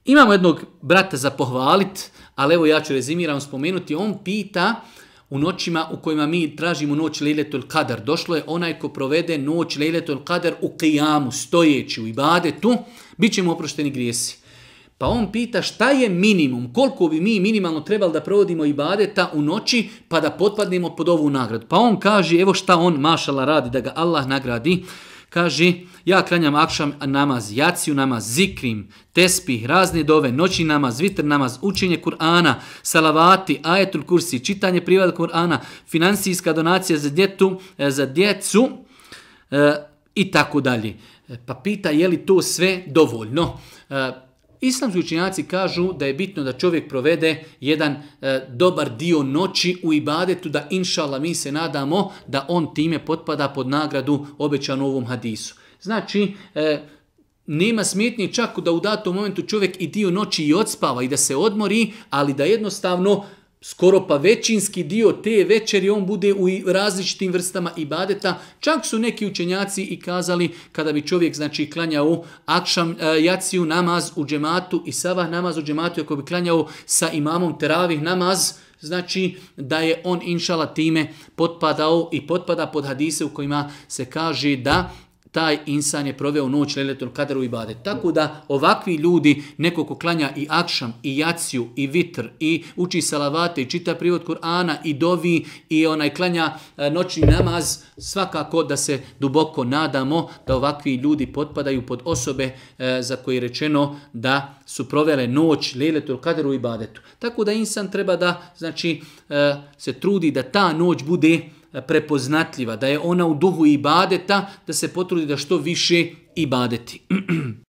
Imamo jednog brata za pohvalit, ali evo ja ću rezimiram spomenuti, on pita u noćima u kojima mi tražimo noć Lejletul Kadar. Došlo je onaj ko provede noć Lejletul Kadar u qiyamu, stojeći u ibadetu, bit će mu oprošteni grijesi. Pa on pita šta je minimum, koliko bi mi minimalno trebali da provodimo ibadeta u noći pa da potpadnemo pod ovu nagradu. Pa on kaže, evo šta on mašala radi, da ga Allah nagradi. Kaže, ja klanjam akšam namaz, jaciju namaz, zikrim, tespih, razne dove, noćni namaz, vitr namaz, učenje Kur'ana, salavati, ajetul kursi, čitanje prijevoda Kur'ana, financijska donacija za djecu i tako dalje. Pa pita je li to sve dovoljno? Islamski učenjaci kažu da je bitno da čovjek provede jedan dobar dio noći u ibadetu, da inšallah mi se nadamo da on time potpada pod nagradu obećanu u ovom hadisu. Znači, nema smetnje čak da u datom momentu čovjek i dio noći i odspava i da se odmori, ali da jednostavno skoro pa većinski dio te večeri on bude u različitim vrstama ibadeta. Čak su neki učenjaci i kazali kada bi čovjek znači klanjao akšam jaciju namaz u džematu i sabah namaz u džematu, ako bi klanjao sa imamom teravih namaz, znači da je on inšala time potpadao i potpada pod hadise u kojima se kaže da taj insan je proveo noć Lejletul Kadar u ibadet. Tako da ovakvi ljudi, neko ko klanja i akšam, i jaciju, i vitr, i uči salavate, i čita privod Kur'ana, i dovi, i klanja noćni namaz, svakako da se duboko nadamo da ovakvi ljudi potpadaju pod osobe za koje je rečeno da su provele noć Lejletul Kadar u ibadetu. Tako da insan treba da znači, se trudi da ta noć bude prepoznatljiva, da je ona u duhu ibadeta, da se potrudi da što više ibadeti.